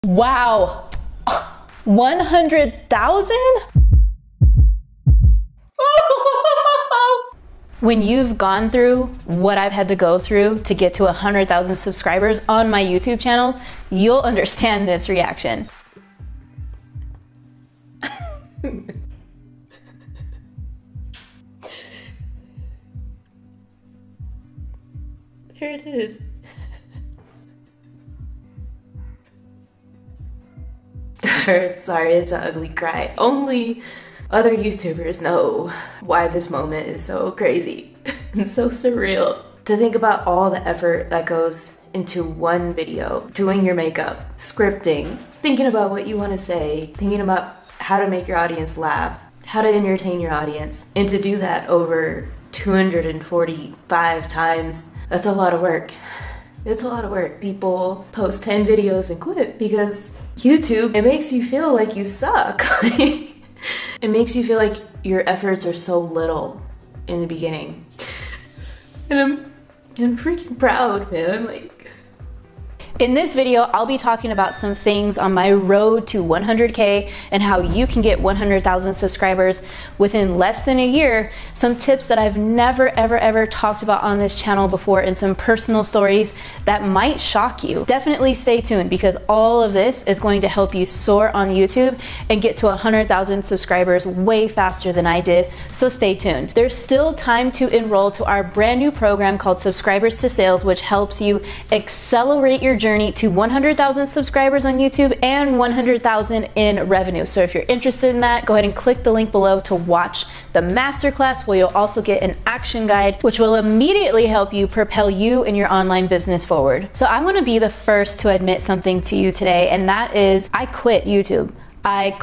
Wow, 100,000? When you've gone through what I've had to go through to get to 100,000 subscribers on my YouTube channel, you'll understand this reaction. Here it is. Sorry, it's an ugly cry. Only other YouTubers know why this moment is so crazy and so surreal. To think about all the effort that goes into one video, doing your makeup, scripting, thinking about what you want to say, thinking about how to make your audience laugh, how to entertain your audience, and to do that over 245 times, that's a lot of work. It's a lot of work. People post 10 videos and quit because YouTube, it makes you feel like you suck. It makes you feel like your efforts are so little in the beginning. And I'm freaking proud, man. Like, in this video, I'll be talking about some things on my road to 100K and how you can get 100,000 subscribers within less than a year, some tips that I've never ever talked about on this channel before, and some personal stories that might shock you. Definitely stay tuned because all of this is going to help you soar on YouTube and get to 100,000 subscribers way faster than I did, so stay tuned. There's still time to enroll to our brand new program called Subscribers to Sales, which helps you accelerate your journey to 100,000 subscribers on YouTube and 100,000 in revenue. So if you're interested in that, go ahead and click the link below to watch the masterclass, where you'll also get an action guide, which will immediately help you propel you and your online business forward. So I want to be the first to admit something to you today, and that is I quit YouTube. I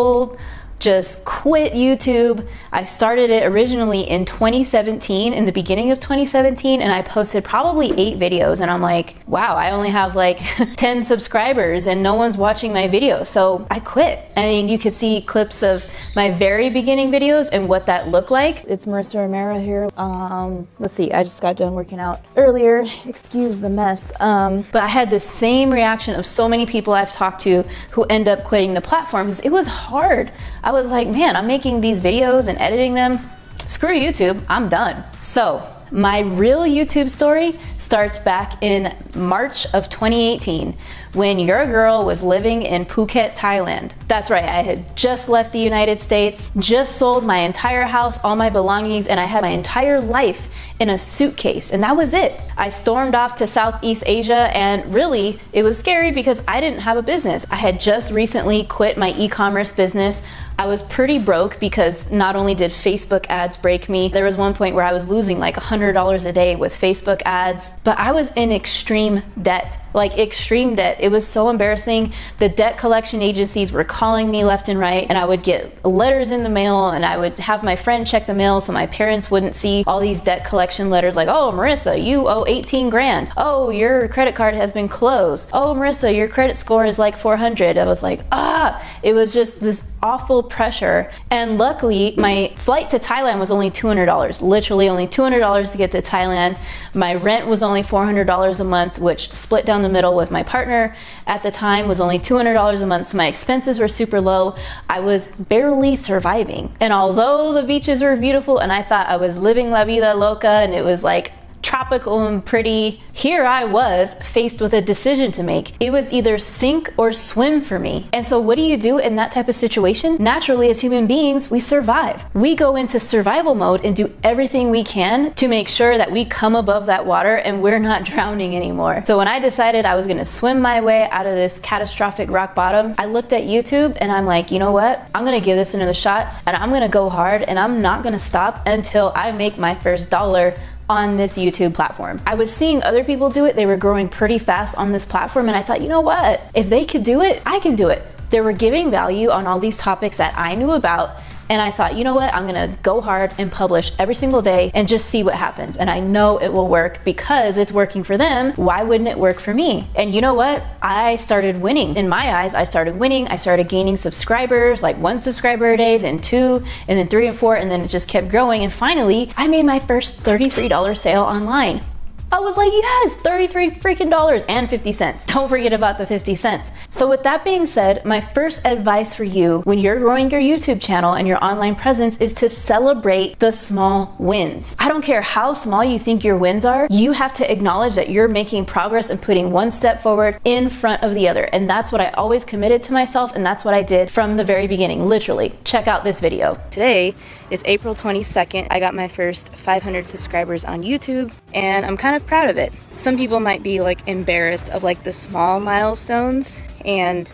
just quit YouTube. I started it originally in 2017, in the beginning of 2017, and I posted probably 8 videos, and I'm like, wow, I only have like 10 subscribers and no one's watching my videos, so I quit. I mean, you could see clips of my very beginning videos and what that looked like. It's Marissa Romero here. Let's see, I just got done working out earlier. Excuse the mess. But I had the same reaction of so many people I've talked to who end up quitting the platform because it was hard. I was like, man, I'm making these videos and editing them. Screw YouTube, I'm done. So my real YouTube story starts back in March of 2018 when your girl was living in Phuket, Thailand. That's right, I had just left the United States, just sold my entire house, all my belongings, and I had my entire life in a suitcase, and that was it. I stormed off to Southeast Asia, and really, it was scary because I didn't have a business. I had just recently quit my e-commerce business. I was pretty broke because not only did Facebook ads break me, there was one point where I was losing like $100 a day with Facebook ads, but I was in extreme debt, like extreme debt. It was so embarrassing. The debt collection agencies were calling me left and right, and I would get letters in the mail, and I would have my friend check the mail so my parents wouldn't see all these debt collection letters like, oh, Marissa, you owe 18 grand. Oh, your credit card has been closed. Oh, Marissa, your credit score is like 400. I was like, it was just this awful pressure. And luckily, my flight to Thailand was only $200, literally only $200 to get to Thailand. My rent was only $400 a month, which split down the middle with my partner at the time was only $200 a month. So my expenses were super low. I was barely surviving. And although the beaches were beautiful and I thought I was living la vida loca and it was like tropical and pretty, here I was faced with a decision to make. It was either sink or swim for me. And so what do you do in that type of situation? Naturally, as human beings, we survive. We go into survival mode and do everything we can to make sure that we come above that water and we're not drowning anymore. So when I decided I was gonna swim my way out of this catastrophic rock bottom, I looked at YouTube and I'm like, you know what? I'm gonna give this another shot and I'm gonna go hard and I'm not gonna stop until I make my first dollar on this YouTube platform. I was seeing other people do it. They were growing pretty fast on this platform, and I thought, you know what? If they could do it, I can do it. They were giving value on all these topics that I knew about, and I thought, you know what? I'm gonna go hard and publish every single day and just see what happens. And I know it will work because it's working for them. Why wouldn't it work for me? And you know what? I started winning. In my eyes, I started winning. I started gaining subscribers, like 1 subscriber a day, then 2, and then 3 and 4, and then it just kept growing. And finally, I made my first $33 sale online. I was like, yes, $33 freaking and 50 cents. Don't forget about the 50 cents. So with that being said, my first advice for you when you're growing your YouTube channel and your online presence is to celebrate the small wins. I don't care how small you think your wins are, you have to acknowledge that you're making progress and putting one step forward in front of the other. And that's what I always committed to myself, and that's what I did from the very beginning, literally. Check out this video. Today is April 22nd. I got my first 500 subscribers on YouTube, and I'm kind of proud of it. Some people might be like embarrassed of like the small milestones and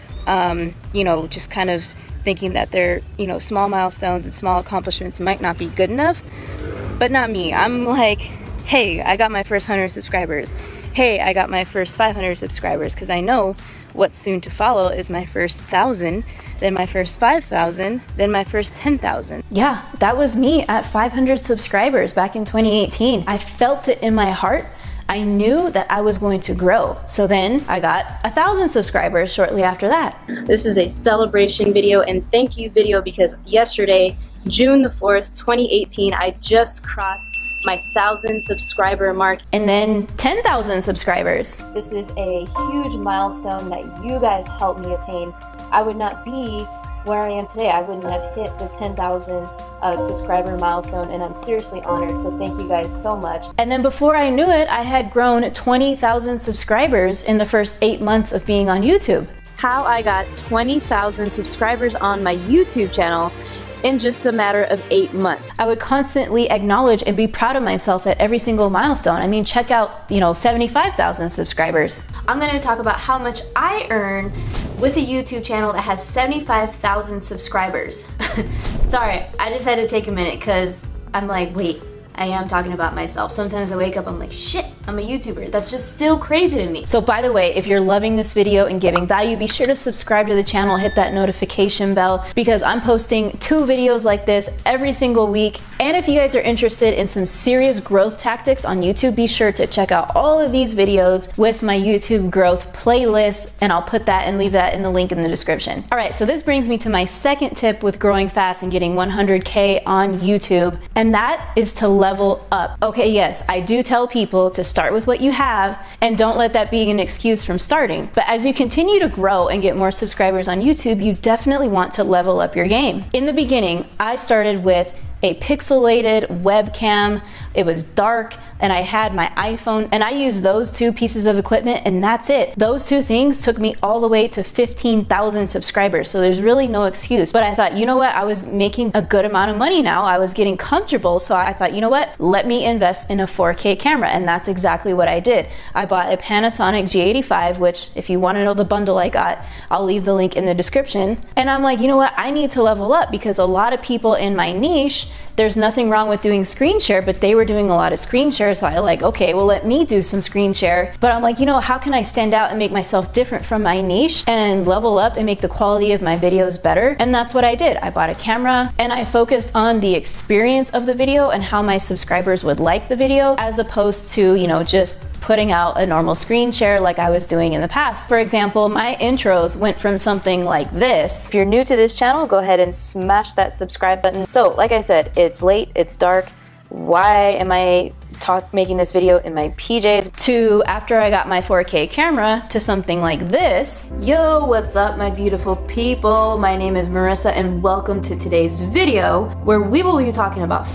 you know, just kind of thinking that they're, you know, small milestones and small accomplishments might not be good enough, but not me. I'm like, hey, I got my first 100 subscribers. Hey, I got my first 500 subscribers, because I know what's soon to follow is my first 1,000, then my first 5,000, then my first 10,000. Yeah, that was me at 500 subscribers back in 2018. I felt it in my heart. I knew that I was going to grow. So then I got 1,000 subscribers shortly after that. This is a celebration video and thank you video, because yesterday, June the 4th, 2018, I just crossed my 1,000 subscriber mark, and then 10,000 subscribers. This is a huge milestone that you guys helped me attain. I would not be where I am today. I wouldn't have hit the 10,000 subscriber milestone, and I'm seriously honored, so thank you guys so much. And then before I knew it, I had grown 20,000 subscribers in the first 8 months of being on YouTube. How I got 20,000 subscribers on my YouTube channel in just a matter of 8 months. I would constantly acknowledge and be proud of myself at every single milestone. I mean, check out, you know, 75,000 subscribers. I'm gonna talk about how much I earn with a YouTube channel that has 75,000 subscribers. Sorry, I just had to take a minute because I'm like, wait, I am talking about myself. Sometimes I wake up, I'm like, shit, I'm a YouTuber. That's just still crazy to me. So by the way, if you're loving this video and giving value, be sure to subscribe to the channel, hit that notification bell, because I'm posting 2 videos like this every single week. And if you guys are interested in some serious growth tactics on YouTube, be sure to check out all of these videos with my YouTube growth playlist, and I'll put that and leave that in the link in the description. All right, so this brings me to my second tip with growing fast and getting 100K on YouTube, and that is to level up. Okay, yes, I do tell people to start with what you have and don't let that be an excuse from starting. But as you continue to grow and get more subscribers on YouTube, you definitely want to level up your game. In the beginning, I started with a pixelated webcam. It was dark, and I had my iPhone, and I used those 2 pieces of equipment, and that's it. Those 2 things took me all the way to 15,000 subscribers, so there's really no excuse. But I thought, you know what, I was making a good amount of money now. I was getting comfortable, so I thought, you know what, let me invest in a 4K camera, and that's exactly what I did. I bought a Panasonic G85, which if you want to know the bundle I got, I'll leave the link in the description. And I'm like, you know what, I need to level up, because a lot of people in my niche, there's nothing wrong with doing screen share, but they were doing a lot of screen share, so I like, okay, well, let me do some screen share. But I'm like, you know, how can I stand out and make myself different from my niche and level up and make the quality of my videos better? And that's what I did. I bought a camera, and I focused on the experience of the video and how my subscribers would like the video, as opposed to, you know, just putting out a normal screen share like I was doing in the past. For example, my intros went from something like this. If you're new to this channel, go ahead and smash that subscribe button. So like I said, it's late, it's dark. Why am I making this video in my PJs? To after I got my 4K camera to something like this. Yo, what's up my beautiful people? My name is Marissa, and welcome to today's video, where we will be talking about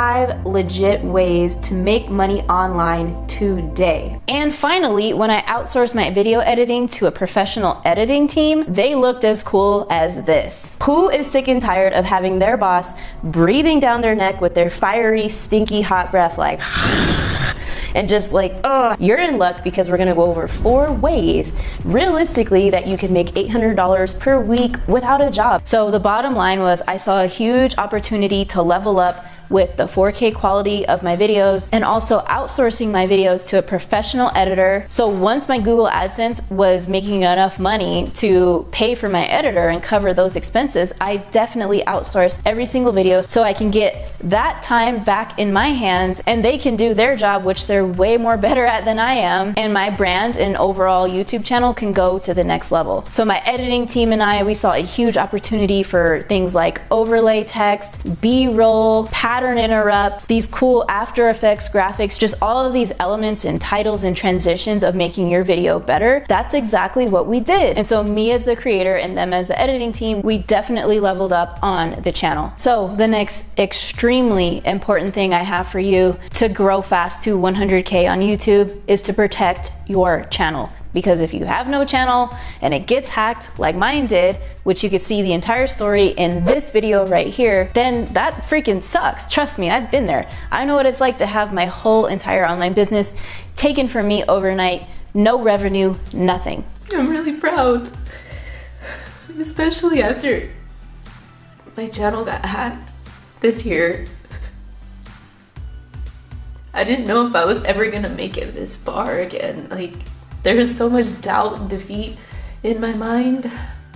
5 legit ways to make money online today. And finally, when I outsourced my video editing to a professional editing team, they looked as cool as this. Who is sick and tired of having their boss breathing down their neck with their fiery, stinky hot breath like and just like, oh, you're in luck, because we're gonna go over 4 ways realistically that you can make $800 per week without a job. So the bottom line was, I saw a huge opportunity to level up with the 4K quality of my videos, and also outsourcing my videos to a professional editor. So once my Google AdSense was making enough money to pay for my editor and cover those expenses, I definitely outsourced every single video so I can get that time back in my hands, and they can do their job, which they're way more better at than I am, and my brand and overall YouTube channel can go to the next level. So my editing team and I, we saw a huge opportunity for things like overlay text, B-roll, packaging, pattern interrupts, these cool After Effects graphics, just all of these elements and titles and transitions of making your video better. That's exactly what we did. And so me as the creator and them as the editing team, we definitely leveled up on the channel. So the next extremely important thing I have for you to grow fast to 100K on YouTube is to protect your channel. Because if you have no channel and it gets hacked like mine did, which you could see the entire story in this video right here, then that freaking sucks. Trust me, I've been there. I know what it's like to have my whole entire online business taken from me overnight, no revenue, nothing. I'm really proud, especially after my channel got hacked this year. I didn't know if I was ever gonna make it this far again. Like, there was so much doubt and defeat in my mind.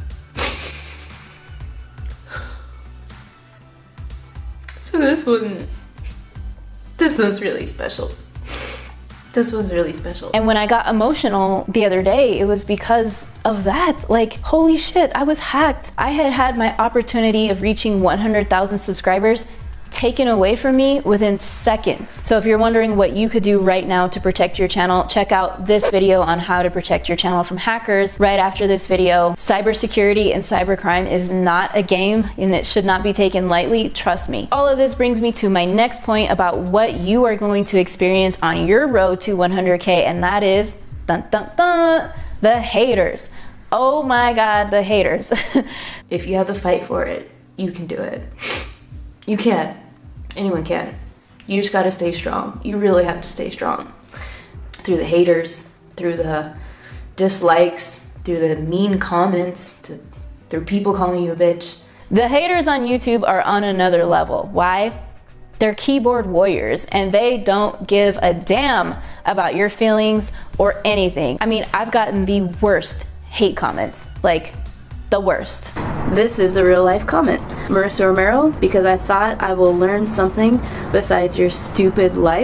So this one's really special. This one's really special. And when I got emotional the other day, it was because of that. Like, holy shit, I was hacked. I had had my opportunity of reaching 100,000 subscribers taken away from me within seconds. So if you're wondering what you could do right now to protect your channel, check out this video on how to protect your channel from hackers right after this video. Cybersecurity and cybercrime is not a game, and it should not be taken lightly, trust me. All of this brings me to my next point about what you are going to experience on your road to 100K, and that is, dun, dun, dun, the haters. Oh my God, the haters. If you have the fight for it, you can do it. You can. Anyone can. You just gotta stay strong. You really have to stay strong. Through the haters, through the dislikes, through the mean comments, through people calling you a bitch. The haters on YouTube are on another level. Why? They're keyboard warriors and they don't give a damn about your feelings or anything. I mean, I've gotten the worst hate comments, like the worst. This is a real life comment. Marissa Romero, because I thought I will learn something besides your stupid life.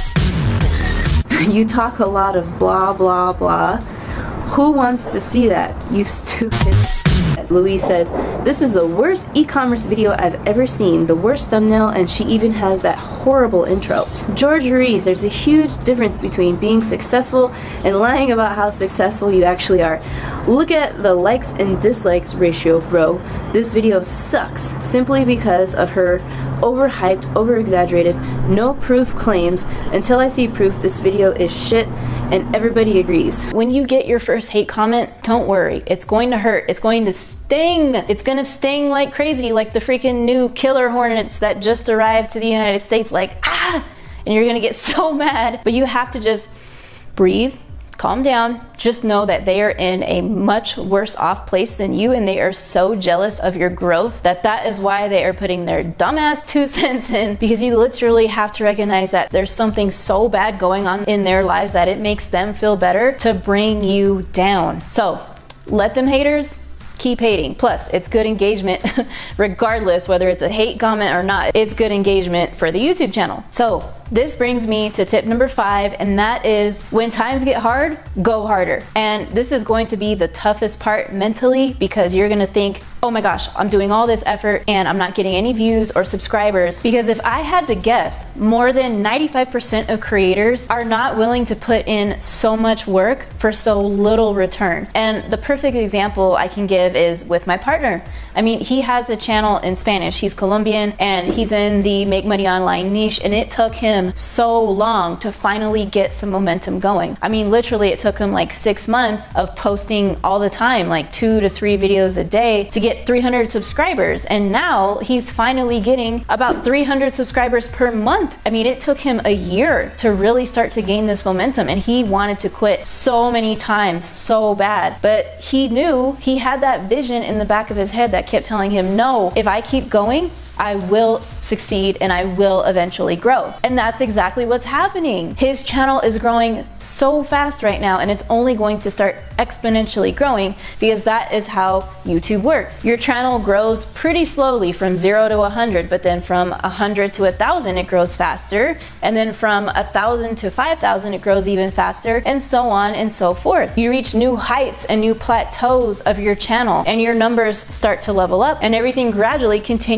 You talk a lot of blah, blah, blah. Who wants to see that, you stupid? Louise says, this is the worst e-commerce video I've ever seen, the worst thumbnail, and she even has that horrible intro. George Ruiz, there's a huge difference between being successful and lying about how successful you actually are. Look at the likes and dislikes ratio, bro. This video sucks simply because of her overhyped, over-exaggerated, no proof claims. Until I see proof, this video is shit, and everybody agrees. When you get your first hate comment, don't worry. It's going to hurt. It's going to sting. It's going to sting like crazy, like the freaking new killer hornets that just arrived to the United States, like, ah! And you're going to get so mad. But you have to just breathe, calm down. Just know that they are in a much worse off place than you, and they are so jealous of your growth that is why they are putting their dumbass 2 cents in, because you literally have to recognize that there's something so bad going on in their lives that it makes them feel better to bring you down. So let them haters keep hating. Plus, it's good engagement regardless whether it's a hate comment or not. It's good engagement for the YouTube channel. So this brings me to tip number 5, and that is, when times get hard, go harder. And this is going to be the toughest part mentally, because you're gonna think, oh my gosh, I'm doing all this effort and I'm not getting any views or subscribers. Because if I had to guess, more than 95% of creators are not willing to put in so much work for so little return. And the perfect example I can give is with my partner. I mean, he has a channel in Spanish. He's Colombian and he's in the make money online niche, and it took him so long to finally get some momentum going. I mean, literally it took him like 6 months of posting all the time, like 2 to 3 videos a day, to get 300 subscribers. And now he's finally getting about 300 subscribers per month. I mean, it took him a year to really start to gain this momentum, and he wanted to quit so many times, so bad. But he knew, he had that vision in the back of his head that kept telling him, no, if I keep going, I will succeed and I will eventually grow. And that's exactly what's happening. His channel is growing so fast right now, and it's only going to start exponentially growing, because that is how YouTube works. Your channel grows pretty slowly from 0 to 100, but then from 100 to 1,000 it grows faster, and then from 1,000 to 5,000 it grows even faster, and so on and so forth. You reach new heights and new plateaus of your channel, and your numbers start to level up, and everything gradually continues to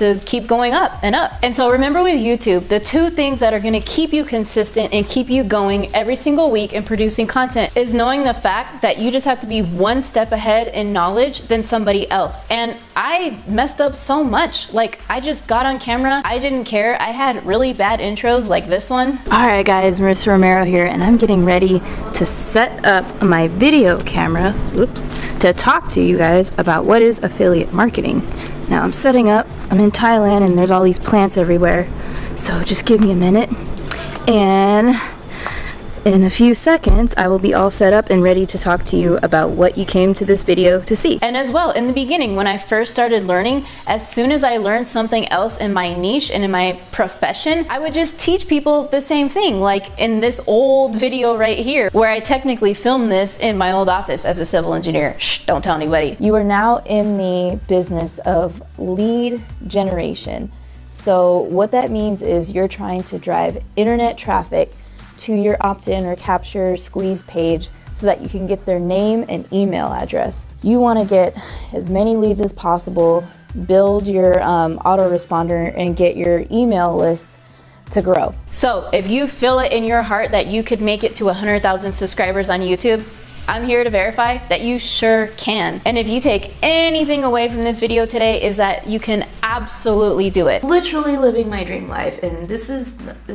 to keep going up and up. And so remember with YouTube, the two things that are gonna keep you consistent and keep you going every single week and producing content is knowing the fact that you just have to be one step ahead in knowledge than somebody else. And I messed up so much. Like, I just got on camera, I didn't care. I had really bad intros like this one. All right guys, Marissa Romero here, and I'm getting ready to set up my video camera, to talk to you guys about what is affiliate marketing. Now I'm setting up, I'm in Thailand and there's all these plants everywhere. So just give me a minute, and in a few seconds, I will be all set up and ready to talk to you about what you came to this video to see. And as well, in the beginning, when I first started learning, as soon as I learned something else in my niche and in my profession, I would just teach people the same thing. Like in this old video right here, where I technically filmed this in my old office as a civil engineer. Shh, don't tell anybody. You are now in the business of lead generation. So what that means is you're trying to drive internet traffic to your opt-in or capture squeeze page so that you can get their name and email address. You want to get as many leads as possible, build your autoresponder, and get your email list to grow. So if you feel it in your heart that you could make it to 100,000 subscribers on YouTube, I'm here to verify that you sure can. And if you take anything away from this video today, is that you can absolutely do it. Literally living my dream life, and this is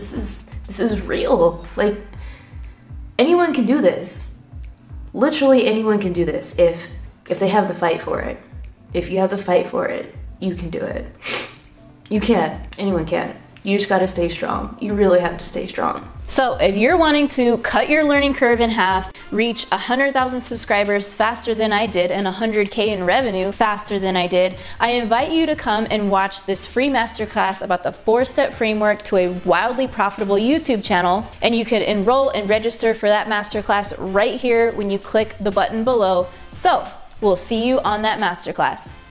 real. Like, anyone can do this. Literally anyone can do this if they have the fight for it. If you have the fight for it, you can do it. You can. Anyone can. You just gotta stay strong. You really have to stay strong. So if you're wanting to cut your learning curve in half, reach 100,000 subscribers faster than I did, and 100K in revenue faster than I did, I invite you to come and watch this free masterclass about the 4-step framework to a wildly profitable YouTube channel. And you can enroll and register for that masterclass right here when you click the button below. So we'll see you on that masterclass.